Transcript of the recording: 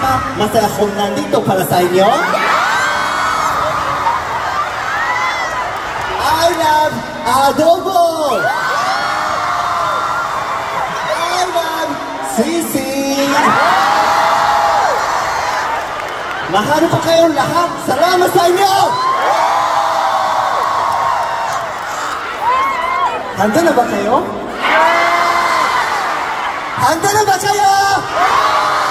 sama-sama masaya akong nandito para sa inyo. I love adobo! I love sisig! Mahalo pa kayong lahat! Salamat sa inyo! Handa na ba kayo? Handa na ba kayo?